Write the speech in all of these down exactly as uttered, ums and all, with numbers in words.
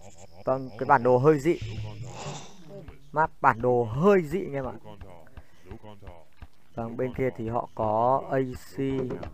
Vâng, cái bản đồ hơi dị. Map bản đồ hơi dị anh em ạ. Vâng, bên kia thì họ có a xê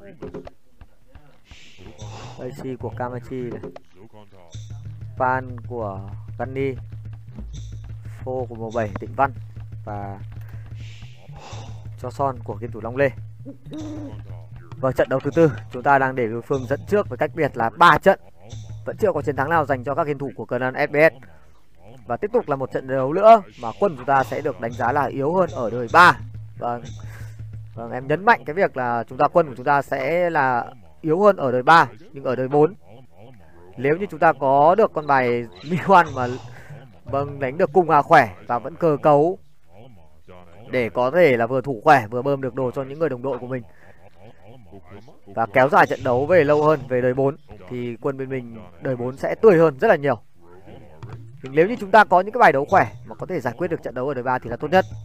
a xê của Kamachi này, Pan của Gunny, Phô của mùa bảy Tịnh Văn và cho son của game thủ Long Lê. Và trận đấu thứ tư chúng ta đang để đối phương dẫn trước với cách biệt là ba trận, vẫn chưa có chiến thắng nào dành cho các game thủ của Conan ép pê ét. Và tiếp tục là một trận đấu nữa mà quân chúng ta sẽ được đánh giá là yếu hơn ở đời ba. Vâng, vâng em nhấn mạnh cái việc là chúng ta quân của chúng ta sẽ là yếu hơn ở đời ba, nhưng ở đời bốn nếu như chúng ta có được con bài Miwan mà vâng đánh được cùng Hà khỏe và vẫn cơ cấu để có thể là vừa thủ khỏe vừa bơm được đồ cho những người đồng đội của mình và kéo dài trận đấu về lâu hơn về đời bốn thì quân bên mình đời bốn sẽ tươi hơn rất là nhiều. Nhưng nếu như chúng ta có những cái bài đấu khỏe mà có thể giải quyết được trận đấu ở đời ba thì là tốt nhất.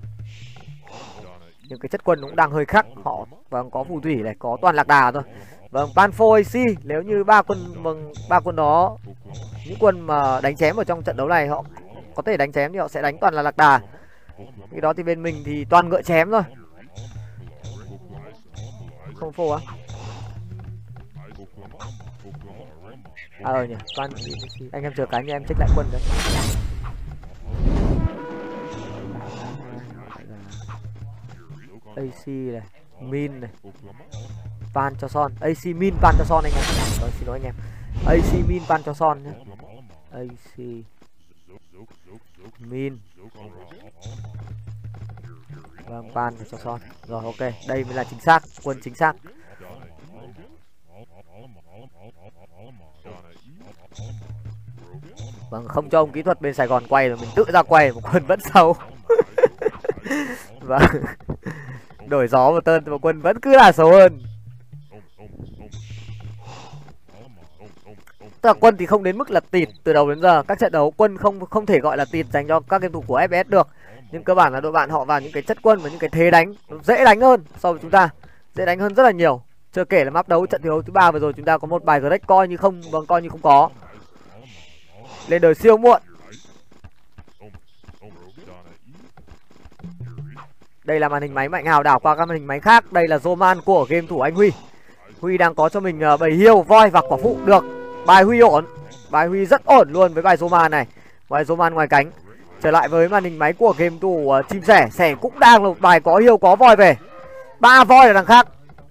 Nhưng cái chất quân cũng đang hơi khác, họ vâng có phù thủy này, có toàn lạc đà thôi. Vâng, Panfo a xê nếu như ba quân vâng ba quân đó, những quân mà đánh chém ở trong trận đấu này họ có thể đánh chém thì họ sẽ đánh toàn là lạc đà. Cái đó thì bên mình thì toàn ngựa chém thôi. Không phô á? À ờ nhỉ, toàn anh em chờ cái nha, em check lại quân đấy. a xê này, Min này, Pan cho son, a xê Min Pan cho son anh em. Vâng, xin lỗi anh em. a xê Min Pan cho son nhé. a xê Min. Vâng, Pan cho son. Rồi ok, đây mới là chính xác, quân chính xác. Vâng, không cho ông kỹ thuật bên Sài Gòn quay rồi mình tự ra quay, một quân vẫn xấu. Vâng. Đổi gió một tên mà quân vẫn cứ là xấu hơn. Tức là quân thì không đến mức là tịt từ đầu đến giờ. Các trận đấu quân không không thể gọi là tịt dành cho các game thủ của ép pê ét được. Nhưng cơ bản là đội bạn họ vào những cái chất quân và những cái thế đánh dễ đánh hơn so với chúng ta, dễ đánh hơn rất là nhiều. Chưa kể là map đấu trận thi đấu thứ ba vừa rồi chúng ta có một bài Greg coi như không, vâng coi như không có. Lên đời siêu muộn. Đây là màn hình máy Mạnh Hào đảo qua các màn hình máy khác. Đây là Roman của game thủ anh Huy. Huy đang có cho mình uh, bầy hiêu, voi và quả phụ. Được, bài Huy ổn. Bài Huy rất ổn luôn với bài Roman này. Bài Roman ngoài cánh. Trở lại với màn hình máy của game thủ uh, chim sẻ. Sẻ cũng đang là một bài có hiêu có voi về. Ba voi ở đằng khác.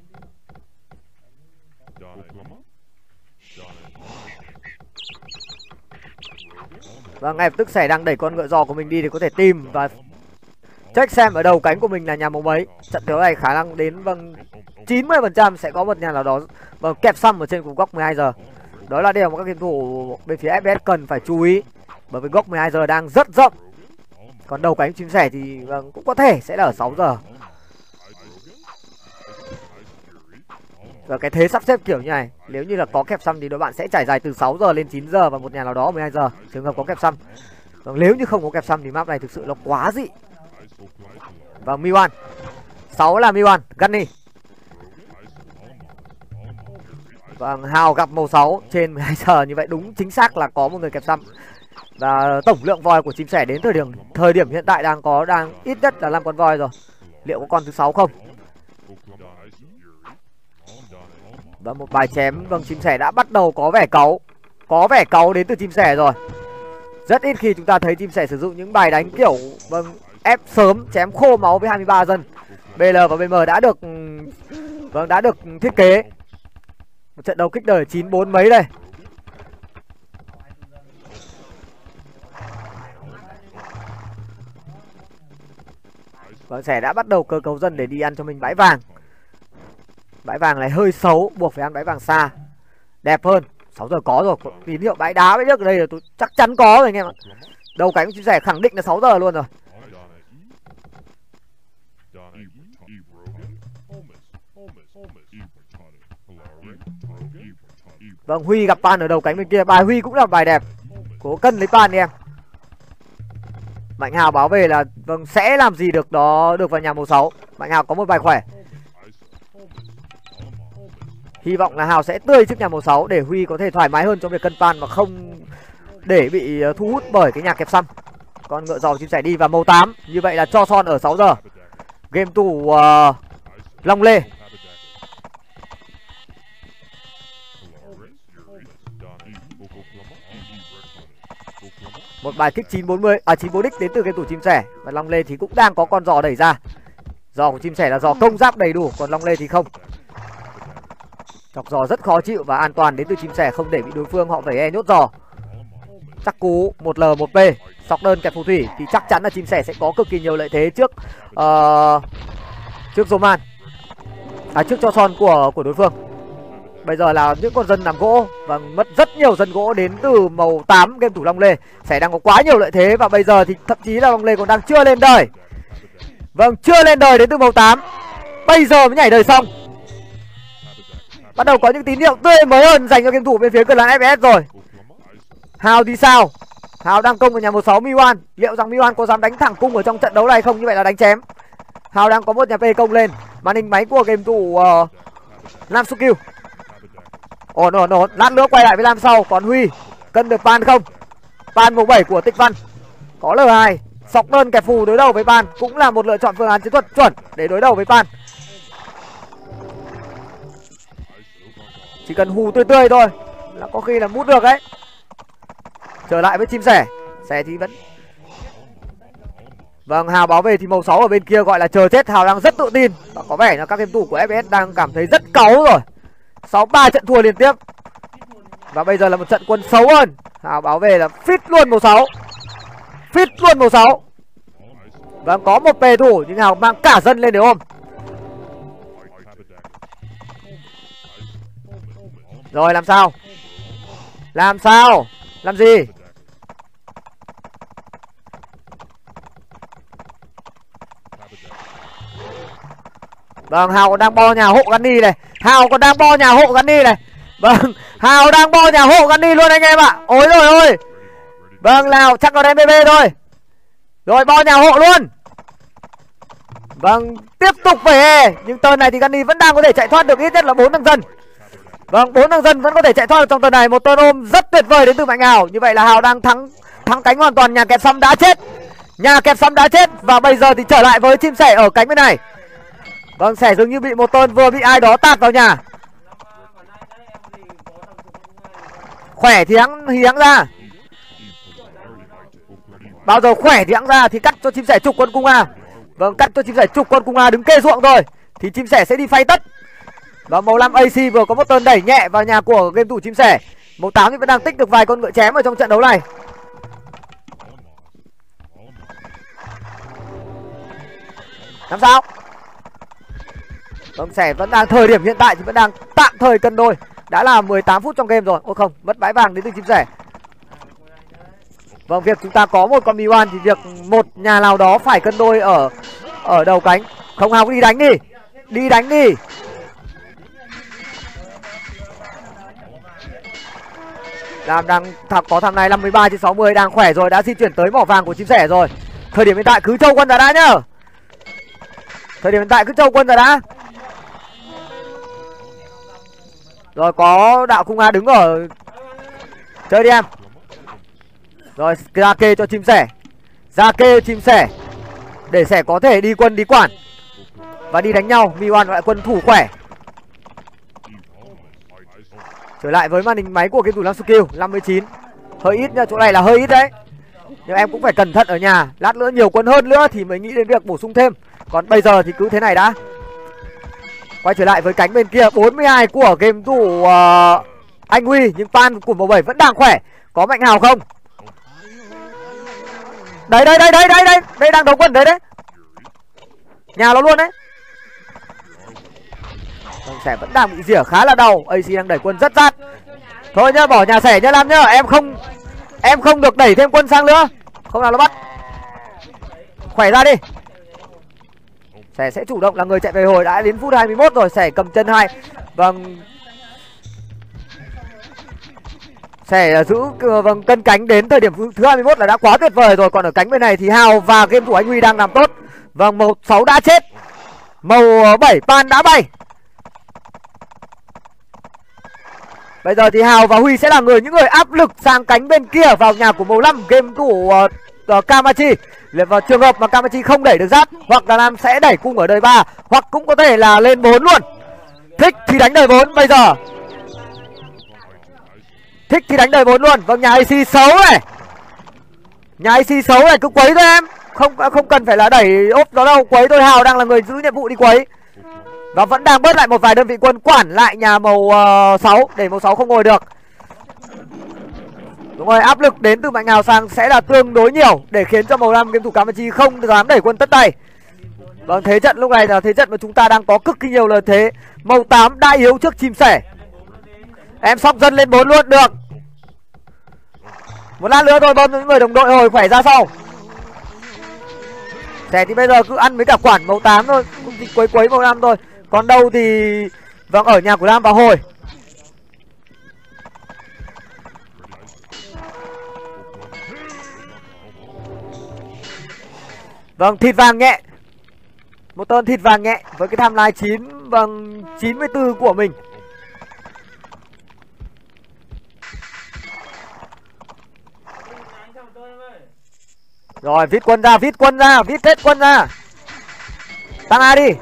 Và ngay lập tức Sẻ đang đẩy con ngựa giò của mình đi để có thể tìm và check xem ở đầu cánh của mình là nhà màu mấy. Trận đấu này khả năng đến vâng chín mươi phần trăm sẽ có một nhà nào đó vâng kẹp xăm ở trên cùng góc mười hai giờ. Đó là điều mà các game thủ bên phía ép pê ét cần phải chú ý, bởi vì góc mười hai giờ đang rất rộng. Còn đầu cánh chim sẻ thì vâng cũng có thể sẽ là ở sáu giờ. Và cái thế sắp xếp kiểu như này, nếu như là có kẹp xăm thì đội bạn sẽ trải dài từ sáu giờ lên chín giờ và một nhà nào đó mười hai giờ trường hợp có kẹp xăm. Còn nếu như không có kẹp xăm thì map này thực sự nó quá dị. Và Miwan sáu là Miwan, Gunny. Và Hào gặp màu sáu trên mười hai giờ, như vậy đúng chính xác là có một người kẹp xăm. Và tổng lượng voi của chim sẻ đến thời điểm thời điểm hiện tại đang có đang ít nhất là năm con voi rồi. Liệu có con thứ sáu không? Và một bài chém vâng chim sẻ đã bắt đầu có vẻ cáu. Có vẻ cáu đến từ chim sẻ rồi. Rất ít khi chúng ta thấy chim sẻ sử dụng những bài đánh kiểu vâng ép sớm, chém khô máu với hai mươi ba dân. bê lờ và bê em đã được vâng đã được thiết kế. Một trận đấu kích đời chín bốn mấy đây. Vâng, Sẻ đã bắt đầu cơ cấu dân để đi ăn cho mình bãi vàng. Bãi vàng này hơi xấu, buộc phải ăn bãi vàng xa. Đẹp hơn. sáu giờ có rồi, có tín hiệu bãi đá với nước ở đây là tôi chắc chắn có rồi anh em ạ. Đầu cánh của chim sẻ khẳng định là sáu giờ luôn rồi. Vâng, Huy gặp Pan ở đầu cánh bên kia. Bài Huy cũng là bài đẹp. Cố cân lấy Pan đi em. Mạnh Hào báo về là vâng sẽ làm gì được đó được vào nhà màu sáu. Mạnh Hào có một bài khỏe. Hy vọng là Hào sẽ tươi trước nhà màu sáu để Huy có thể thoải mái hơn trong việc cân Pan mà không để bị thu hút bởi cái nhà kẹp xăm. Con ngựa giò chim sẻ đi vào màu tám. Như vậy là cho son ở sáu giờ. Game thủ uh, Long Lê. Một bài kích chín bốn mươi à chín bốn x đến từ game thủ chim sẻ. Và Long Lê thì cũng đang có con giò đẩy ra. Giò của chim sẻ là giò công giáp đầy đủ, còn Long Lê thì không. Chọc giò rất khó chịu và an toàn đến từ chim sẻ, không để bị đối phương họ phải e nhốt giò. Chắc cú một L một P. Sọc đơn kẹp phù thủy thì chắc chắn là chim sẻ sẽ có cực kỳ nhiều lợi thế trước uh, trước Roman. À trước cho son của của đối phương. Bây giờ là những con dân làm gỗ và mất rất nhiều dân gỗ đến từ màu tám game thủ Long Lê. Sẻ đang có quá nhiều lợi thế và bây giờ thì thậm chí là Long Lê còn đang chưa lên đời. Vâng, chưa lên đời đến từ màu tám. Bây giờ mới nhảy đời xong. Bắt đầu có những tín hiệu tươi mới hơn dành cho game thủ bên phía clan ép ét rồi. Hào thì sao? Hào đang công vào nhà một sáu Miwan. Liệu rằng Miwan có dám đánh thẳng cung ở trong trận đấu này không? Như vậy là đánh chém. Hào đang có một nhà P công lên. Màn hình máy của game thủ uh, Lam Sukyu. Ổn ổn ổn. Lát nữa quay lại với Lam sau. Còn Huy cân được Pan không? Pan màu bảy của Tịch Văn. Có L hai. Sọc đơn kẹp phù đối đầu với Pan cũng là một lựa chọn phương án chiến thuật chuẩn để đối đầu với Pan. Chỉ cần hù tươi tươi thôi là có khi là mút được đấy. Trở lại với chim sẻ. Sẻ thì vẫn. Vâng, Hào báo về thì màu sáu ở bên kia gọi là chờ chết. Hào đang rất tự tin và có vẻ là các game thủ của ép ét đang cảm thấy rất cáu rồi. Sáu ba trận thua liên tiếp. Và bây giờ là một trận quân xấu hơn. Hào báo về là fit luôn màu sáu. Fit luôn màu sáu. Vâng, có một pê thủ nhưng Hào mang cả dân lên để ôm. Rồi làm sao? Làm sao? Làm gì? Vâng, Hào còn đang bo nhà hộ Gunny này. Hào còn đang bo nhà hộ Gunny này. Vâng, Hào đang bo nhà hộ Gunny luôn anh em ạ. Ôi rồi ôi. Vâng, nào chắc có đem bê bê thôi. Rồi bo nhà hộ luôn. Vâng, tiếp tục về. Nhưng turn này thì Gunny vẫn đang có thể chạy thoát được ít nhất là bốn thằng dân. Vâng, bốn thằng dân vẫn có thể chạy thoát được trong turn này. Một turn ôm rất tuyệt vời đến từ Mạnh Hào. Như vậy là Hào đang thắng thắng cánh hoàn toàn. Nhà kẹp xăm đã chết. Nhà kẹp xăm đã chết. Và bây giờ thì trở lại với chim sẻ ở cánh bên này. Vâng, sẻ dường như bị một turn vừa bị ai đó tạt vào nhà. Khỏe thì hãng thì hãng ra. Bao giờ khỏe thì hãng ra thì cắt cho chim sẻ trục con cung A. Vâng, cắt cho chim sẻ trục con cung A đứng kê ruộng rồi thì chim sẻ sẽ đi phay tất. Và màu năm a xê vừa có một turn đẩy nhẹ vào nhà của game thủ chim sẻ. Màu tám thì vẫn đang tích được vài con ngựa chém ở trong trận đấu này. Làm sao? Vâng, sẻ vẫn đang thời điểm hiện tại thì vẫn đang tạm thời cân đôi. Đã là mười tám phút trong game rồi. Ôi không, mất bãi vàng đến từ chim sẻ. Vâng, việc chúng ta có một con Miwan thì việc một nhà nào đó phải cân đôi ở ở đầu cánh. Không, Hào đi đánh đi. Đi đánh đi. Đang đang có thằng này năm mươi ba trên sáu mươi đang khỏe rồi, đã di chuyển tới mỏ vàng của chim sẻ rồi. Thời điểm hiện tại cứ châu quân ra đã nhá. Thời điểm hiện tại cứ châu quân ra đã. Rồi có đạo cung A đứng ở. Chơi đi em. Rồi ra kê cho chim sẻ. Ra kê chim sẻ để sẻ có thể đi quân đi quản và đi đánh nhau. Miwan lại quân thủ khỏe. Trở lại với màn hình máy của game thủ Lam Sukyu. Năm mươi chín. Hơi ít nha, chỗ này là hơi ít đấy. Nhưng em cũng phải cẩn thận ở nhà. Lát nữa nhiều quân hơn nữa thì mới nghĩ đến việc bổ sung thêm. Còn bây giờ thì cứ thế này đã. Quay trở lại với cánh bên kia. Bốn mươi hai của game thủ uh, anh Huy. Nhưng Pan của màu bảy vẫn đang khỏe. Có Mạnh Hào không? Đấy đấy đấy đấy đấy đấy. Đây đang đấu quân đấy đấy. Nhà nó luôn đấy. Vâng, sẻ vẫn đang bị rỉa khá là đau. a xê đang đẩy quân rất rát. Thôi nhá, bỏ nhà sẻ nhá Lam nhá. Em không Em không được đẩy thêm quân sang nữa. Không nào nó bắt. Khỏe ra đi. Sẻ sẽ chủ động là người chạy về hồi. Đã đến phút hai mươi mốt rồi. Sẻ cầm chân hai. Vâng. Sẻ giữ vâng cân cánh đến thời điểm thứ hai mươi mốt là đã quá tuyệt vời rồi. Còn ở cánh bên này thì Hào và game thủ anh Huy đang làm tốt. Vâng, màu sáu đã chết. Màu bảy Pan đã bay. Bây giờ thì Hào và Huy sẽ là người những người áp lực sang cánh bên kia vào nhà của màu năm game thủ uh, uh, Kamachi. Vào trường hợp mà Kamachi không đẩy được giáp, hoặc là Nam sẽ đẩy cung ở đời ba, hoặc cũng có thể là lên bốn luôn. Thích thì đánh đời bốn bây giờ. Thích thì đánh đời bốn luôn. Vâng, nhà a xê xấu này. Nhà a xê xấu này, cứ quấy thôi em. Không không cần phải là đẩy ốp đó đâu, quấy thôi. Hào đang là người giữ nhiệm vụ đi quấy. Và vẫn đang bớt lại một vài đơn vị quân quản lại nhà màu uh, sáu để màu sáu không ngồi được. Đúng rồi, áp lực đến từ Mạnh Hào sang sẽ là tương đối nhiều để khiến cho màu năm game thủ Kamachi không dám đẩy quân tất tay. Vâng, thế trận lúc này là thế trận mà chúng ta đang có cực kỳ nhiều lợi thế. Màu tám đã yếu trước chim sẻ. Em sóc dân lên bốn luôn được. Một lát nữa thôi bơm những người đồng đội hồi khỏe ra sau. Sẻ thì bây giờ cứ ăn với cả quản màu tám thôi, cũng chỉ quấy quấy màu năm thôi. Còn đâu thì vâng, ở nhà của Nam vào hồi. Vâng, thịt vàng nhẹ. Một tên thịt vàng nhẹ với cái tham lai chín bằng chín mươi tư của mình. Rồi, viết quân ra, viết quân ra, viết hết quân ra. Tăng A đi.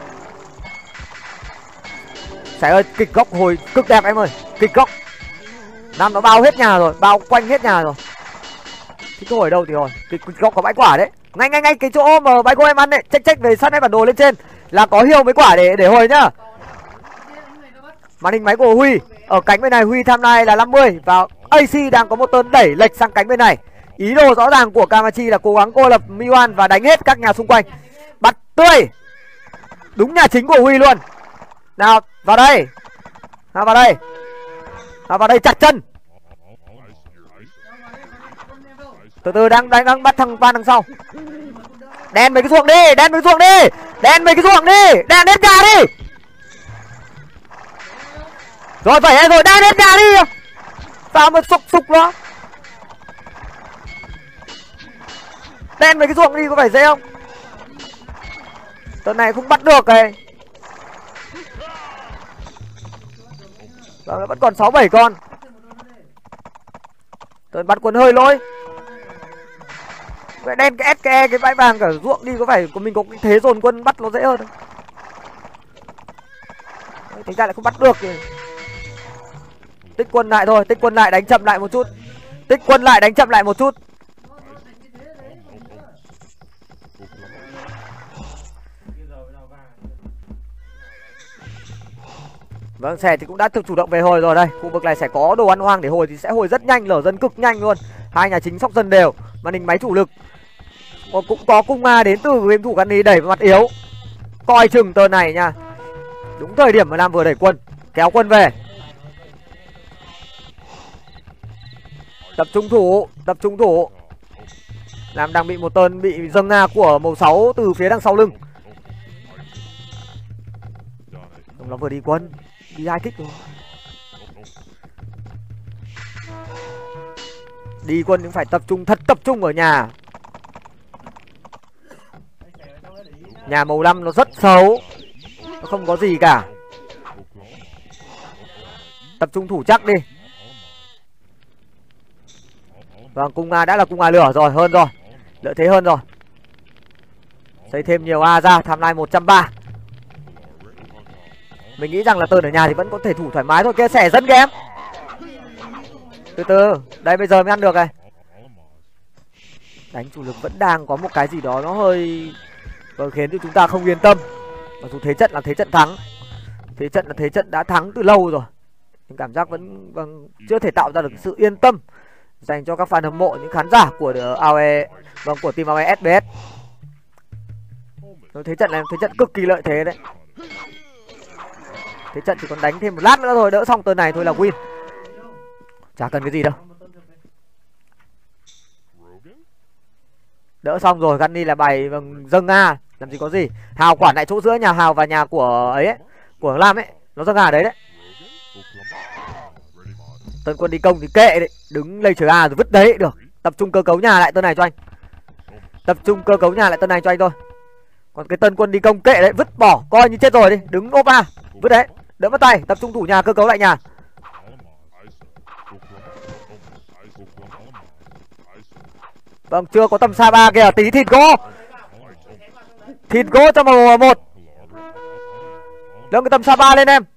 Sẻ ơi, kịch góc hồi cực đẹp em ơi. Kịch góc. Nam nó bao hết nhà rồi, bao quanh hết nhà rồi. Thì cứ hồi đâu thì hồi. Kịch, kịch góc có bãi quả đấy. Ngay ngay ngay cái chỗ mà bãi cô em ăn đấy. Check check về sát cái bản đồ lên trên là có hiêu mấy quả để để hồi nhá. Màn hình máy của Huy. Ở cánh bên này Huy tham lai là năm mươi. Và a xê đang có một tên đẩy lệch sang cánh bên này. Ý đồ rõ ràng của Kamachi là cố gắng cô lập Miwan và đánh hết các nhà xung quanh. Bắt tươi. Đúng nhà chính của Huy luôn. Nào, vào đây. Nào, vào đây. Nào, vào đây chặt chân. Từ từ đang đang, đang bắt thằng Van đằng sau. Đen mấy cái ruộng đi, đen mấy cái ruộng đi. Đen mấy cái ruộng đi, đen hết nhà đi. Rồi vậy rồi, đen hết nhà đi. Sao mà sục sục nó. Đen mấy cái ruộng đi có phải dễ không? Tuần này không bắt được này. Vẫn còn sáu bảy con. Tuần bắt quân hơi lỗi. Vậy đen cái ét cái E cái bãi vàng cả ruộng đi có phải của mình có cái thế dồn quân bắt nó dễ hơn không? Thành ra lại không bắt được thì tích quân lại thôi, tích quân lại đánh chậm lại một chút. Tích quân lại đánh chậm lại một chút. Vâng, Sẻ thì cũng đã thực chủ động về hồi rồi đây. Khu vực này sẽ có đồ ăn hoang để hồi thì sẽ hồi rất nhanh, lở dân cực nhanh luôn. Hai nhà chính sóc dần đều. Màn hình máy chủ lực. Còn cũng có cung ma đến từ game thủ Gunny đẩy vào mặt yếu. Coi chừng tờ này nha. Đúng thời điểm mà Nam vừa đẩy quân, kéo quân về. Tập trung thủ, tập trung thủ. Nam đang bị một tên bị dâng nga của màu sáu từ phía đằng sau lưng. Nó vừa đi quân, đi hai kích rồi. Đi quân cũng phải tập trung, thật tập trung ở nhà. Nhà màu năm nó rất xấu, nó không có gì cả. Tập trung thủ chắc đi. Vâng, cung A đã là cung A lửa rồi, hơn rồi. Lợi thế hơn rồi. Xây thêm nhiều A ra, tham lai một trăm ba. Mình nghĩ rằng là tơn ở nhà thì vẫn có thể thủ thoải mái thôi. Kia Sẻ dẫn kìa em. Từ từ, đây bây giờ mới ăn được này. Đánh chủ lực vẫn đang có một cái gì đó nó hơi vâng, khiến cho chúng ta không yên tâm. Mặc dù thế trận là thế trận thắng, thế trận là thế trận đã thắng từ lâu rồi, nhưng cảm giác vẫn vâng, chưa thể tạo ra được sự yên tâm dành cho các fan hâm mộ, những khán giả của a o e, vâng, của team a o e ét bê ét. Thế trận này thế trận cực kỳ lợi thế đấy. Thế trận chỉ còn đánh thêm một lát nữa thôi, đỡ xong tơn này thôi là win. Chả cần cái gì đâu. Đỡ xong rồi, Gunny là bài vâng, dâng Nga, làm gì có gì. Hào quản lại chỗ giữa nhà Hào và nhà của ấy, ấy của Lam ấy, nó dâng Nga đấy đấy. Tân quân đi công thì kệ đấy, đứng lây chờ A rồi vứt đấy được. Tập trung cơ cấu nhà lại tân này cho anh. Tập trung cơ cấu nhà lại tân này cho anh thôi. Còn cái tân quân đi công kệ đấy, vứt bỏ, coi như chết rồi đi, đứng ốp A, vứt đấy, đỡ mất tay, tập trung thủ nhà, cơ cấu lại nhà. Vâng, chưa có tầm xa ba kìa, tí thịt gỗ. Thịt gỗ cho màu một. Nâng cái tầm xa ba lên em.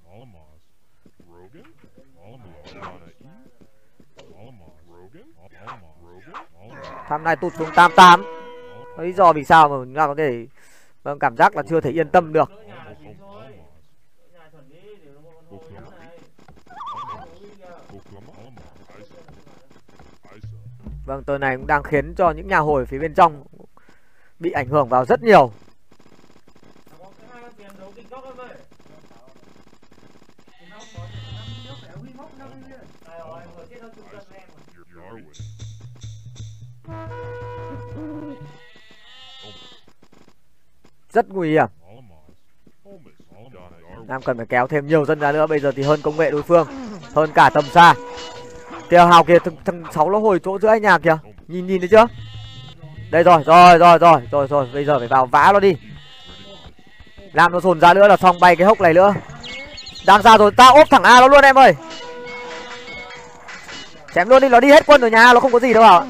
Tham này tụt xuống tám tám. Lý do vì sao mà chúng ta có thể vâng, cảm giác là chưa thể yên tâm được. Vâng, tờ này cũng đang khiến cho những nhà hồi phía bên trong bị ảnh hưởng vào rất nhiều. Rất nguy hiểm. Nam cần phải kéo thêm nhiều dân ra nữa. Bây giờ thì hơn công nghệ đối phương, hơn cả tầm xa. Kìa Hào kìa, thằng, thằng sáu nó hồi chỗ giữa anh nhà kìa. Nhìn nhìn thấy chưa? Đây rồi, rồi, rồi, rồi, rồi, rồi. Bây giờ phải vào vã nó đi. Làm nó dồn ra nữa là xong, bay cái hốc này nữa. Đang ra rồi, tao ốp thẳng A nó luôn em ơi. Chém luôn đi, nó đi hết quân rồi nhà, nó không có gì đâu à.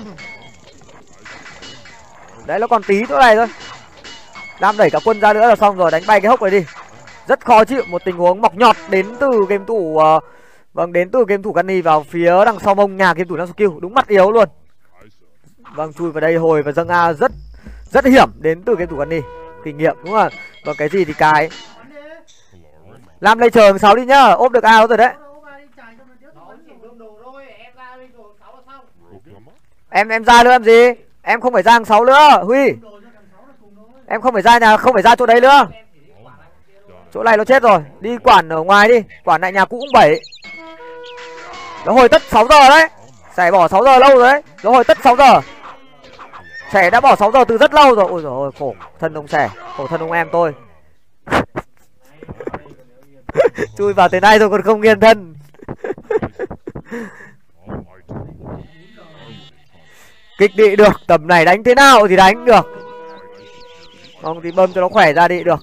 Đấy, nó còn tí chỗ này thôi. Lam đẩy cả quân ra nữa là xong rồi, đánh bay cái hốc này đi. Rất khó chịu, một tình huống mọc nhọt đến từ game thủ uh, vâng, đến từ game thủ Gunny vào phía đằng sau mông nhà game thủ Nam Skill, đúng mặt yếu luôn. Vâng, chui vào đây hồi và dâng A rất rất hiểm đến từ game thủ Gunny. Kinh nghiệm đúng không? Vâng, cái gì thì cái. Lam lấy chờ sáu đi nhá, ốp được A rồi đấy. Em em ra nữa làm gì? Em không phải ra hàng sáu nữa, Huy. Em không phải ra nhà, không phải ra chỗ đấy nữa. Chỗ này nó chết rồi, đi quản ở ngoài đi, quản lại nhà cũ cũng bảy. Nó hồi tất sáu giờ đấy. Sẻ bỏ sáu giờ lâu rồi đấy. Nó hồi tất sáu giờ. Sẻ đã bỏ sáu giờ từ rất lâu rồi. Ôi giời ơi, khổ thân ông Sẻ, khổ thân ông em tôi. Chui vào thế này rồi còn không nghiền thân. Kích địa được, tầm này đánh thế nào thì đánh được. Không thì bơm cho nó khỏe ra đi được.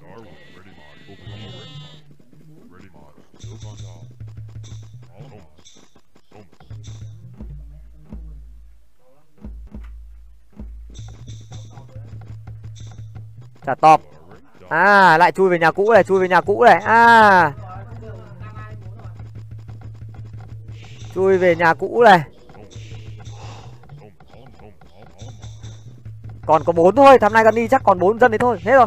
Trả top. À, lại chui về nhà cũ này, chui về nhà cũ này. À, chui về nhà cũ này. Còn có bốn thôi, tham này Gunny chắc còn bốn dân đấy thôi, hết rồi.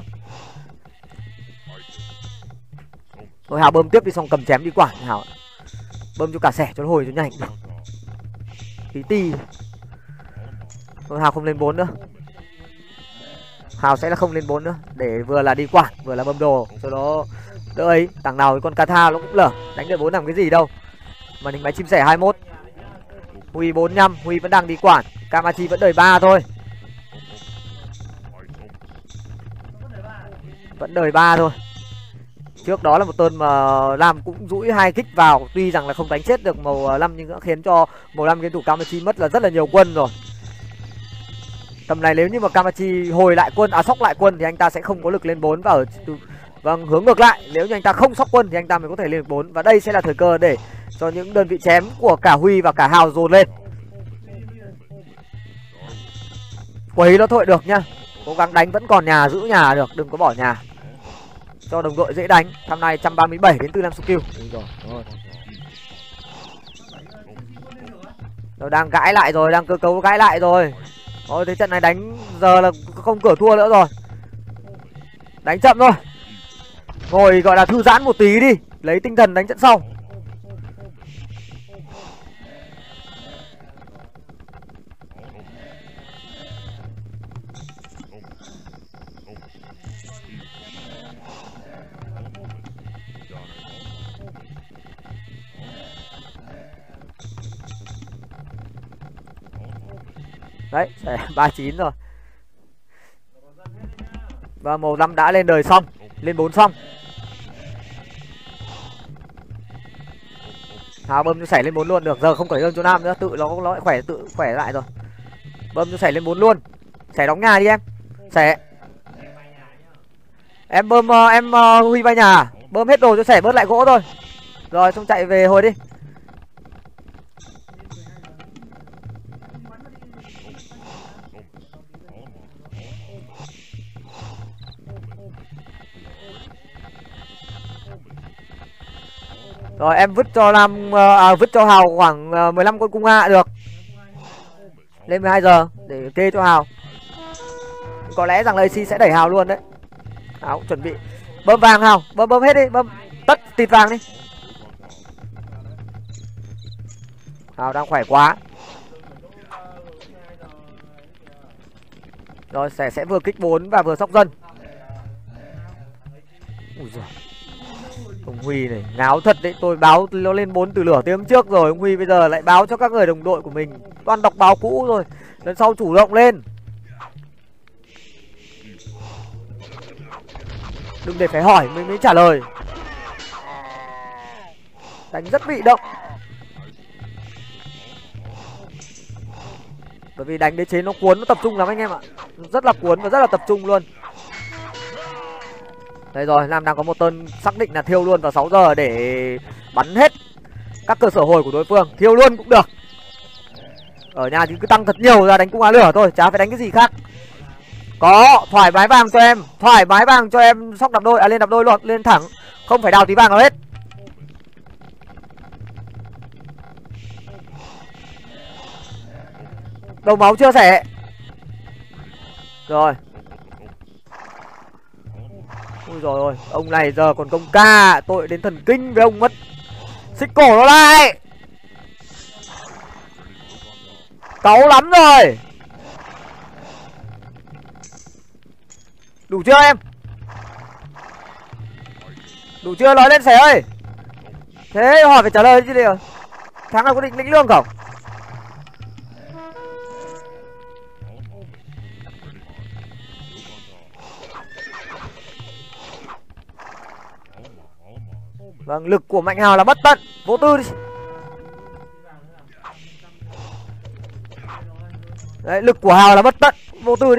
Thôi Hào bơm tiếp đi, xong cầm chém đi quản Hào. Bơm cho cả sẻ cho nó hồi cho nhanh. Tí ti. Thôi Hào không lên bốn nữa. Hào sẽ là không lên bốn nữa, để vừa là đi quản vừa là bơm đồ cho nó đỡ ấy. Thằng nào con Kata nó cũng lở, đánh được bốn làm cái gì đâu. Màn hình máy chim sẻ hai mươi mốt. Huy bốn mươi lăm, Huy vẫn đang đi quản. Kamachi vẫn đời ba thôi. Vẫn đời ba thôi. Trước đó là một tuần mà Lam cũng rũi hai kích vào, tuy rằng là không đánh chết được màu năm nhưng cũng khiến cho màu năm game thủ Kamachi mất là rất là nhiều quân rồi. Tầm này nếu như mà Kamachi hồi lại quân, à sóc lại quân thì anh ta sẽ không có lực lên bốn, và ở vâng hướng ngược lại, nếu như anh ta không sóc quân thì anh ta mới có thể lên bốn, và đây sẽ là thời cơ để cho những đơn vị chém của cả Huy và cả Hào dồn lên. Quấy nó thôi được nhá, cố gắng đánh, vẫn còn nhà, giữ nhà được, đừng có bỏ nhà cho đồng đội dễ đánh. Tham này một trăm ba mươi bảy đến từ Nam Skill. Nó đang gãi lại rồi, đang cơ cấu gãi lại rồi. Thôi thế trận này đánh giờ là không cửa thua nữa rồi. Đánh chậm thôi. Ngồi gọi là thư giãn một tí đi, lấy tinh thần đánh trận sau. Đấy, ba mươi chín rồi. Và màu năm đã lên đời xong, lên bốn xong. Hào bơm cho sảy lên bốn luôn được, giờ không cởi ơn cho Nam nữa, tự nó nó khỏe tự khỏe lại rồi. Bơm cho sảy lên bốn luôn. Sảy đóng nhà đi em. Sẻ. Em bơm uh, em uh, Huy bay nhà, bơm hết đồ cho sẻ bớt lại gỗ thôi. Rồi xong chạy về hồi đi. Rồi em vứt cho Lam à, vứt cho Hào khoảng mười lăm con cung hạ được. Lên mười hai giờ để kê cho Hào. Có lẽ rằng là a xê sẽ đẩy Hào luôn đấy. Hào chuẩn bị bơm vàng. Hào bơm bơm hết đi, bơm tất tịt vàng đi. Hào đang khỏe quá. Rồi sẽ sẽ vừa kích bốn và vừa sóc dân. Ui giời. Ông Huy này ngáo thật đấy. Tôi báo nó lên bốn từ nửa tiếng trước rồi. Ông Huy bây giờ lại báo cho các người đồng đội của mình. Toàn đọc báo cũ rồi. Lần sau chủ động lên. Đừng để phải hỏi mình mới trả lời. Đánh rất bị động. Bởi vì đánh đế chế nó cuốn, nó tập trung lắm anh em ạ. Rất là cuốn và rất là tập trung luôn. Đây rồi, Nam đang có một tên xác định là thiêu luôn vào sáu giờ để bắn hết các cơ sở hồi của đối phương. Thiêu luôn cũng được. Ở nhà thì cứ tăng thật nhiều ra đánh cung á lửa thôi, chả phải đánh cái gì khác. Có, thoải mái vàng cho em. Thoải mái vàng cho em sóc đập đôi, à lên đập đôi luôn, lên thẳng. Không phải đào tí vàng nào hết. Đầu máu chưa sẻ. Rồi. Ui rồi ôi, ông này giờ còn công ca. Tội đến thần kinh với ông mất. Xích cổ nó lại. Cáu lắm rồi. Đủ chưa em? Đủ chưa, nói lên sẻ ơi. Thế hỏi phải trả lời chứ điều. Tháng nào có định lĩnh lương không? Vâng, lực của Mạnh Hào là bất tận. Vô tư đi. Đấy, lực của Hào là bất tận. Vô tư đi.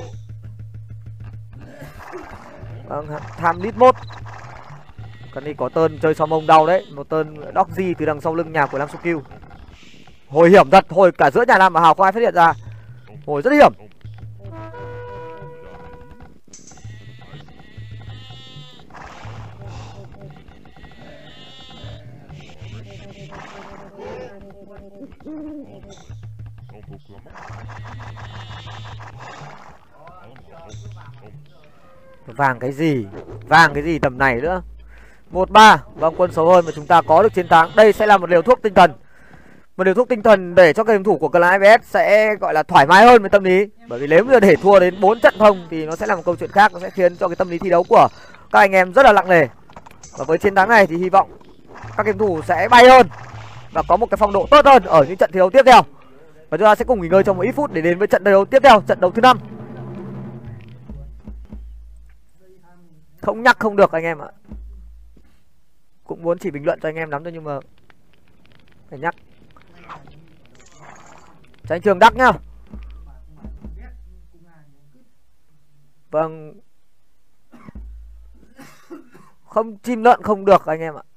Vâng, tham lít mốt. Cần đi có tên chơi xóm ông đau đấy. Một tên Doxy từ đằng sau lưng nhà của Lam Sukil. Hồi hiểm thật. Hồi cả giữa nhà Lam và Hào không ai phát hiện ra. Hồi rất hiểm. Vàng cái gì? Vàng cái gì tầm này nữa? Một ba. Vâng, quân xấu hơn mà chúng ta có được chiến thắng. Đây sẽ là một liều thuốc tinh thần. Một liều thuốc tinh thần để cho game thủ của Clan ép ép sẽ gọi là thoải mái hơn với tâm lý. Bởi vì nếu như để thua đến bốn trận thông thì nó sẽ là một câu chuyện khác. Nó sẽ khiến cho cái tâm lý thi đấu của các anh em rất là nặng nề. Và với chiến thắng này thì hy vọng các game thủ sẽ bay hơn và có một cái phong độ tốt hơn ở những trận thi đấu tiếp theo. Và chúng ta sẽ cùng nghỉ ngơi trong một ít phút để đến với trận đấu tiếp theo, trận đấu thứ năm. Không nhắc không được anh em ạ. Cũng muốn chỉ bình luận cho anh em lắm thôi nhưng mà phải nhắc. Tranh Trường Đắc nhá. Vâng. Không chim lợn không được anh em ạ.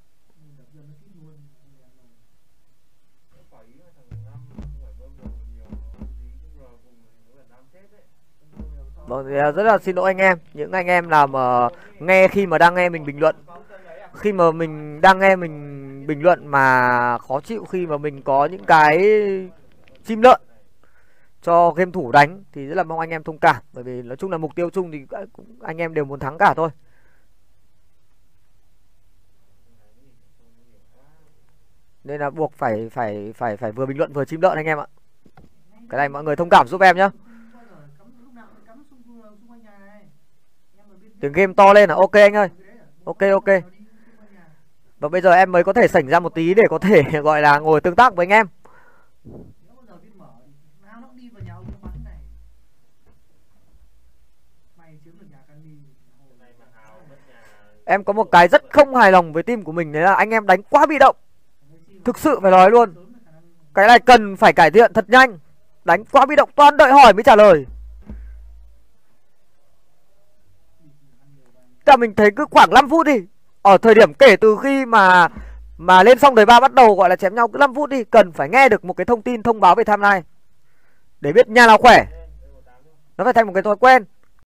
Vâng, thì rất là xin lỗi anh em. Những anh em nào mà nghe khi mà đang nghe mình bình luận, khi mà mình đang nghe mình bình luận mà khó chịu khi mà mình có những cái chim lợn cho game thủ đánh thì rất là mong anh em thông cảm. Bởi vì nói chung là mục tiêu chung thì anh em đều muốn thắng cả thôi. Nên là buộc phải phải phải phải vừa bình luận vừa chim lợn anh em ạ. Cái này mọi người thông cảm giúp em nhá. Tiếng game to lên à? Ok anh ơi. Ok ok. Và bây giờ em mới có thể sảnh ra một tí để có thể gọi là ngồi tương tác với anh em. Em có một cái rất không hài lòng với team của mình, đấy là anh em đánh quá bị động. Thực sự phải nói luôn. Cái này cần phải cải thiện thật nhanh. Đánh quá bị động, toàn đợi hỏi mới trả lời. Cả mình thấy cứ khoảng năm phút đi. Ở thời điểm kể từ khi mà Mà lên xong đời ba bắt đầu gọi là chém nhau cứ năm phút đi. Cần phải nghe được một cái thông tin thông báo về timeline để biết nhà nào khỏe. Nó phải thành một cái thói quen.